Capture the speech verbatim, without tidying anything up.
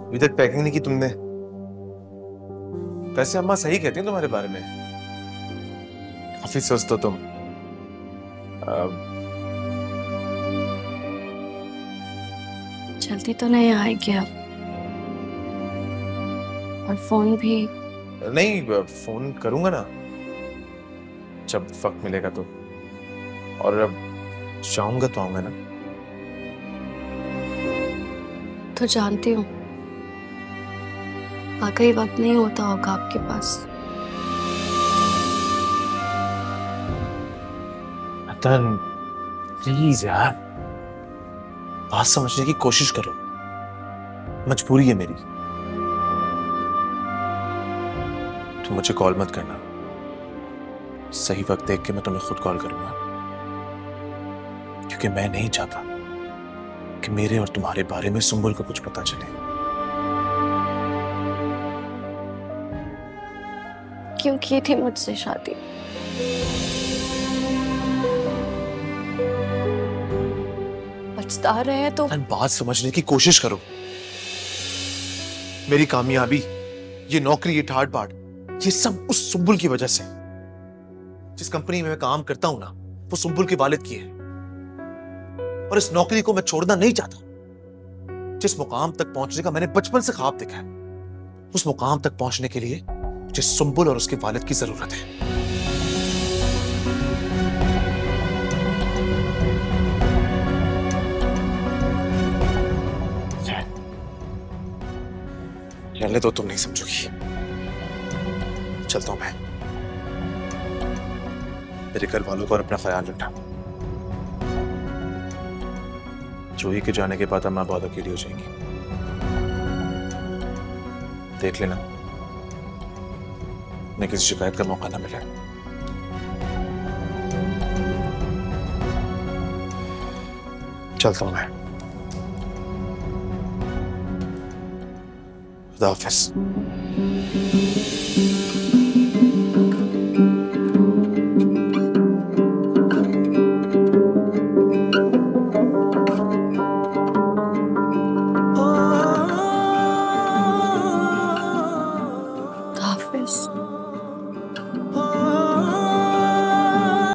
अभी तक पैकिंग नहीं की तुमने? वैसे अम्मा सही कहती हैं तुम्हारे बारे में, काफी स्वस्थ हो तुम। अब जल्दी तो नहीं आएगी अब, और फोन भी। नहीं, फोन करूंगा ना जब वक्त मिलेगा तो, और अब चाहूंगा तो आऊंगा ना। तो जानती हूँ वाकई वक्त नहीं होता होगा आपके पास। अतन प्लीज यार, बात समझने की कोशिश करो, मजबूरी है मेरी। तुम मुझे कॉल मत करना, सही वक्त देख के मैं तुम्हें खुद कॉल करूंगा, क्योंकि मैं नहीं चाहता कि मेरे और तुम्हारे बारे में सुंबुल को कुछ पता चले। क्यों की थी मुझसे शादी? पछता रहे हैं तो? बात समझने की कोशिश करो। मेरी कामयाबी, ये नौकरी, ये ठाट बाट, ये सब उस सुंबुल की वजह से। जिस कंपनी में मैं काम करता हूं ना, वो सुंबुल के वालिद की है, और इस नौकरी को मैं छोड़ना नहीं चाहता। जिस मुकाम तक पहुंचने का मैंने बचपन से ख्वाब देखा है, उस मुकाम तक पहुंचने के लिए मुझे सुंबुल और उसके वालिद की जरूरत है। रहने दो, तुम नहीं समझोगी। चलता हूं मैं। मेरे घर वालों को और अपना ख्याल रखना। जूही के जाने के बाद अम्मा बहुत अकेली हो जाएंगी, देख लेना उन्हें किसी शिकायत का मौका ना मिले। चलता हूं मैं। खुदा हाफिज।